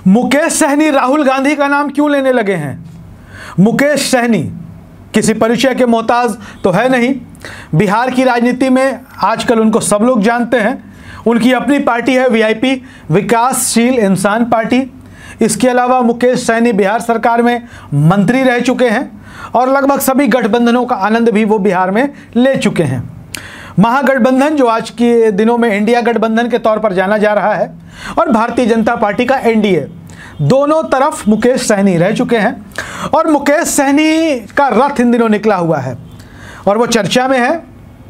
मुकेश सहनी राहुल गांधी का नाम क्यों लेने लगे हैं? मुकेश सहनी किसी परिचय के मोहताज तो है नहीं। बिहार की राजनीति में आजकल उनको सब लोग जानते हैं। उनकी अपनी पार्टी है वीआईपी, विकासशील इंसान पार्टी। इसके अलावा मुकेश सहनी बिहार सरकार में मंत्री रह चुके हैं और लगभग सभी गठबंधनों का आनंद भी वो बिहार में ले चुके हैं। महागठबंधन, जो आज के दिनों में इंडिया गठबंधन के तौर पर जाना जा रहा है, और भारतीय जनता पार्टी का एनडीए, दोनों तरफ मुकेश सहनी रह चुके हैं। और मुकेश सहनी का रथ इन दिनों निकला हुआ है और वो चर्चा में है।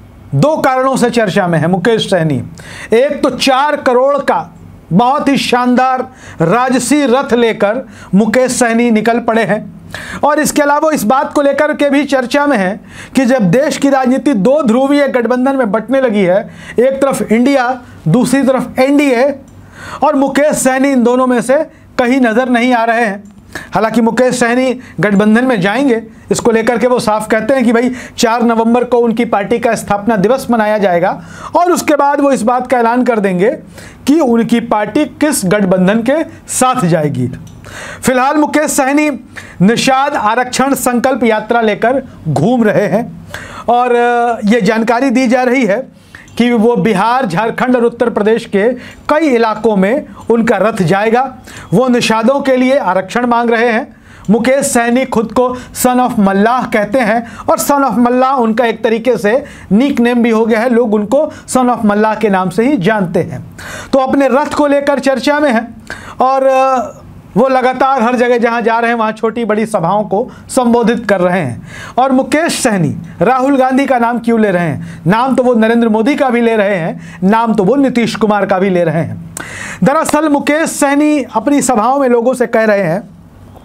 दो कारणों से चर्चा में है मुकेश सहनी। एक तो 4 करोड़ का बहुत ही शानदार राजसी रथ लेकर मुकेश सहनी निकल पड़े हैं, और इसके अलावा इस बात को लेकर के भी चर्चा में है कि जब देश की राजनीति 2 ध्रुवीय गठबंधन में बंटने लगी है, एक तरफ इंडिया, दूसरी तरफ एनडीए, और मुकेश सहनी इन दोनों में से कहीं नजर नहीं आ रहे हैं। हालांकि मुकेश सहनी गठबंधन में जाएंगे, इसको लेकर के वो साफ कहते हैं कि भाई 4 नवंबर को उनकी पार्टी का स्थापना दिवस मनाया जाएगा और उसके बाद वो इस बात का ऐलान कर देंगे कि उनकी पार्टी किस गठबंधन के साथ जाएगी। फिलहाल मुकेश सहनी निषाद आरक्षण संकल्प यात्रा लेकर घूम रहे हैं और ये जानकारी दी जा रही है कि वो बिहार, झारखंड और उत्तर प्रदेश के कई इलाकों में उनका रथ जाएगा। वो निषादों के लिए आरक्षण मांग रहे हैं। मुकेश सहनी खुद को सन ऑफ मल्लाह कहते हैं और सन ऑफ मल्लाह उनका एक तरीके से निक नेम भी हो गया है। लोग उनको सन ऑफ मल्लाह के नाम से ही जानते हैं। तो अपने रथ को लेकर चर्चा में है और वो लगातार हर जगह जहां जा रहे हैं वहां छोटी बड़ी सभाओं को संबोधित कर रहे हैं। और मुकेश सहनी राहुल गांधी का नाम क्यों ले रहे हैं? नाम तो वो नरेंद्र मोदी का भी ले रहे हैं, नाम तो वो नीतीश कुमार का भी ले रहे हैं। दरअसल मुकेश सहनी अपनी सभाओं में लोगों से कह रहे हैं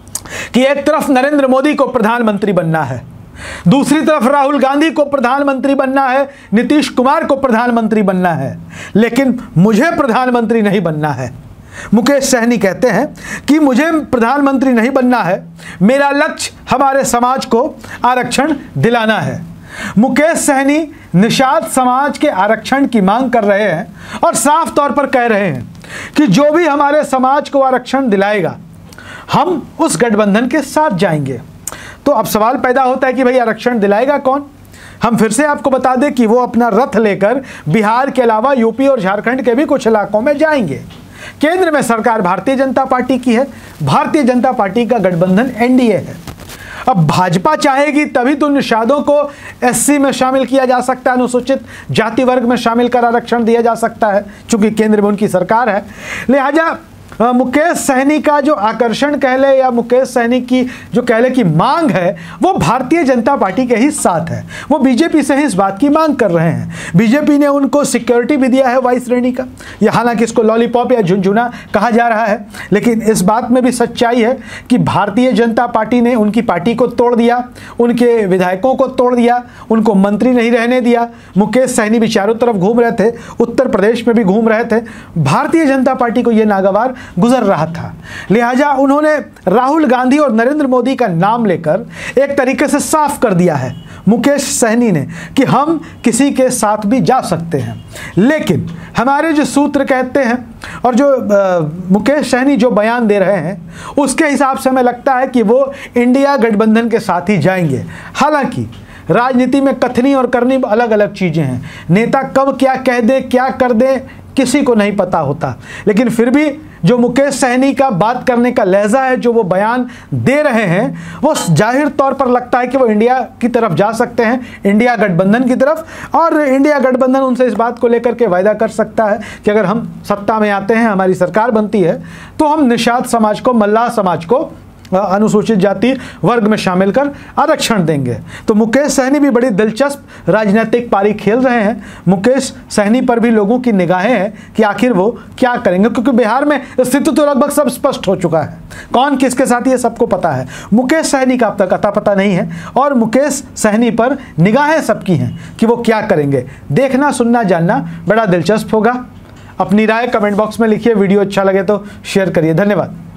कि एक तरफ नरेंद्र मोदी को प्रधानमंत्री बनना है, दूसरी तरफ राहुल गांधी को प्रधानमंत्री बनना है, नीतीश कुमार को प्रधानमंत्री बनना है, लेकिन मुझे प्रधानमंत्री नहीं बनना है। मुकेश सहनी कहते हैं कि मुझे प्रधानमंत्री नहीं बनना है, मेरा लक्ष्य हमारे समाज को आरक्षण दिलाना है। मुकेश सहनी निषाद समाज के आरक्षण की मांग कर रहे हैं और साफ तौर पर कह रहे हैं कि जो भी हमारे समाज को आरक्षण दिलाएगा हम उस गठबंधन के साथ जाएंगे। तो अब सवाल पैदा होता है कि भाई आरक्षण दिलाएगा कौन? हम फिर से आपको बता दें कि वो अपना रथ लेकर बिहार के अलावा यूपी और झारखंड के भी कुछ इलाकों में जाएंगे। केंद्र में सरकार भारतीय जनता पार्टी की है, भारतीय जनता पार्टी का गठबंधन एनडीए है। अब भाजपा चाहेगी तभी तो निषादों को एससी में शामिल किया जा सकता है, अनुसूचित जाति वर्ग में शामिल कर आरक्षण दिया जा सकता है, चूंकि केंद्र में उनकी सरकार है। लिहाजा मुकेश सहनी का जो आकर्षण कह ले या मुकेश सहनी की जो कह ले की मांग है वो भारतीय जनता पार्टी के ही साथ है। वो बीजेपी से ही इस बात की मांग कर रहे हैं। बीजेपी ने उनको सिक्योरिटी भी दिया है वाई श्रेणी का, या हालांकि इसको लॉलीपॉप या झुनझुना कहा जा रहा है, लेकिन इस बात में भी सच्चाई है कि भारतीय जनता पार्टी ने उनकी पार्टी को तोड़ दिया, उनके विधायकों को तोड़ दिया, उनको मंत्री नहीं रहने दिया। मुकेश सहनी भी चारों तरफ घूम रहे थे, उत्तर प्रदेश में भी घूम रहे थे। भारतीय जनता पार्टी को यह नागवार गुजर रहा था। लिहाजा उन्होंने राहुल गांधी और नरेंद्र मोदी का नाम लेकर एक तरीके से साफ कर दिया है मुकेश सहनी ने कि हम किसी के साथ भी जा सकते हैं। लेकिन हमारे जो सूत्र कहते हैं और जो मुकेश सहनी जो बयान दे रहे हैं उसके हिसाब से हमें लगता है कि वो इंडिया गठबंधन के साथ ही जाएंगे। हालांकि राजनीति में कथनी और करनी अलग अलग चीज़ें हैं। नेता कब क्या कह दे, क्या कर दे, किसी को नहीं पता होता, लेकिन फिर भी जो मुकेश सहनी का बात करने का लहजा है, जो वो बयान दे रहे हैं, वो जाहिर तौर पर लगता है कि वो इंडिया की तरफ जा सकते हैं, इंडिया गठबंधन की तरफ। और इंडिया गठबंधन उनसे इस बात को लेकर के वायदा कर सकता है कि अगर हम सत्ता में आते हैं, हमारी सरकार बनती है, तो हम निषाद समाज को, मल्लाह समाज को अनुसूचित जाति वर्ग में शामिल कर आरक्षण देंगे। तो मुकेश सहनी भी बड़ी दिलचस्प राजनीतिक पारी खेल रहे हैं। मुकेश सहनी पर भी लोगों की निगाहें हैं कि आखिर वो क्या करेंगे, क्योंकि बिहार में स्थिति तो लगभग सब स्पष्ट हो चुका है, कौन किसके साथ ये सबको पता है। मुकेश सहनी का अब तक अता पता नहीं है और मुकेश सहनी पर निगाहें सबकी हैं कि वो क्या करेंगे। देखना, सुनना, जानना बड़ा दिलचस्प होगा। अपनी राय कमेंट बॉक्स में लिखिए। वीडियो अच्छा लगे तो शेयर करिए। धन्यवाद।